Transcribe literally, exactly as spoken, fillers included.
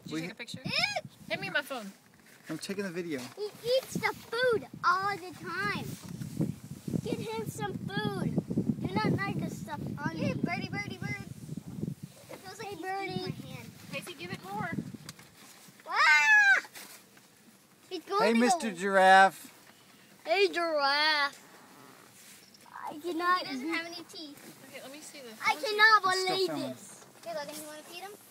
Did you We take a picture? Hand me my phone. I'm taking the video. He eats the food all the time. Get him some food. Do not knife the stuff on me. Hey, birdie, birdie, bird. It feels like Hey, he's birdie. eating my hand. Casey, give it more. Ah! He's going Hey, to Mister go. Giraffe. Hey, giraffe. I cannot. He doesn't have any teeth. Okay, let me see this. I cannot It's still believe filming. this. Hey, Logan, you want to feed him?